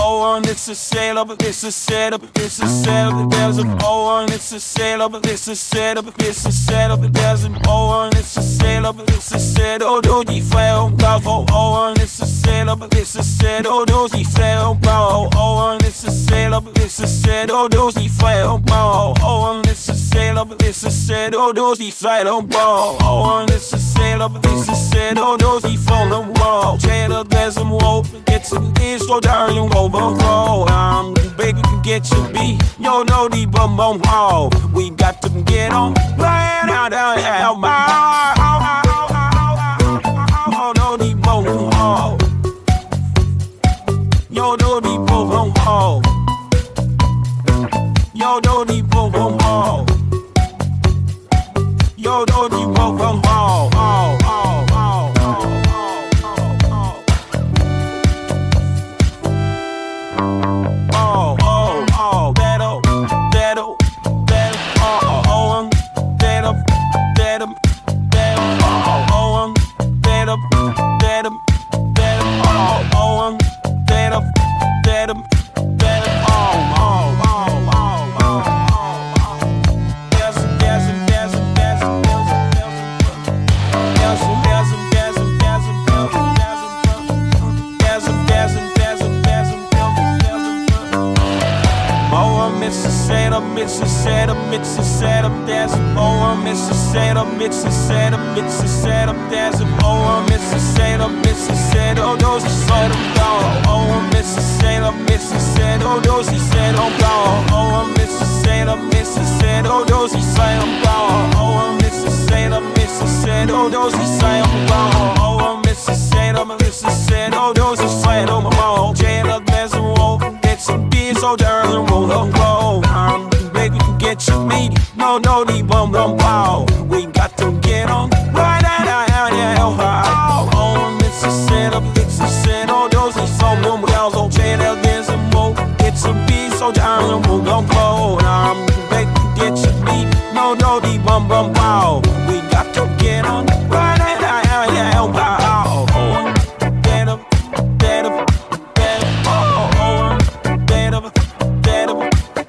oh, and it's a setup, it's a setup, it's a setup. There's an oh, and it's a setup, it's a setup, it's a setup. There's an oh, and it's a setup, it's a setup. Oh, do die fail, go oh, and it's a setup, it's a setup. Oh, do die fail, go oh, and it's a setup, it's a setup. Oh, do die fail, go oh, and it's a setup, it's a setup. Oh, do die fail, go oh, and it's a setup, it's a setup. Oh, do die fail, go. Cheddar, there's some hope, get some things so darn you overgrow. Baby, can get your beat, yo, no, the bum bum hall. We got to get on, right out, out, my. Oh, no, the bum bum hall. Yo, no, the bum bum hall. Yo, no, the bum bum hall. Yo, no, the bum bum hall. It's a setup, it's a setup, there's a poem, it's a setup, it's a setup, it's a setup, there's a poem, it's a setup, it's a setup, oh, those are setup, oh, it's a setup, it's a setup, oh, those are setup, oh, it's a setup, it's a setup, oh, those are setup, oh, it's a setup, it's a setup, oh, those are setup, oh, it's a setup, it's a setup, oh, those are setup, oh, Jada, there's a roll, get some beers, so there's a roll, baby, you get your meat. No, no, the bum bum pow. We got to get on. Right out, oh, it's a setup, it's a setup. Oh, those are some girls on channel. There's a mo, it's a beat, so down the road, don't go. Baby, you get your meat. No, no, the bum bum pow. We got to get on. Right out, pow. Oh, get up, get up, get up, oh, get up, get up.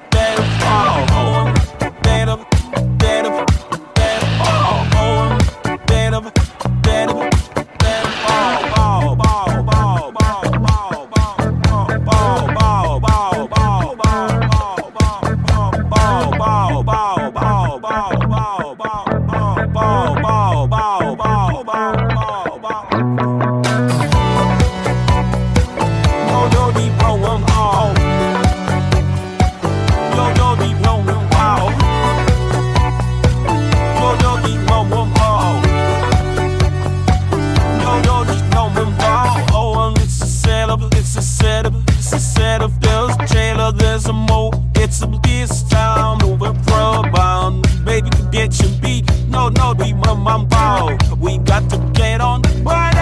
There's a mo, it's a this time over pro. Baby, you get your beat. No, no, we mum ball. We got to get on.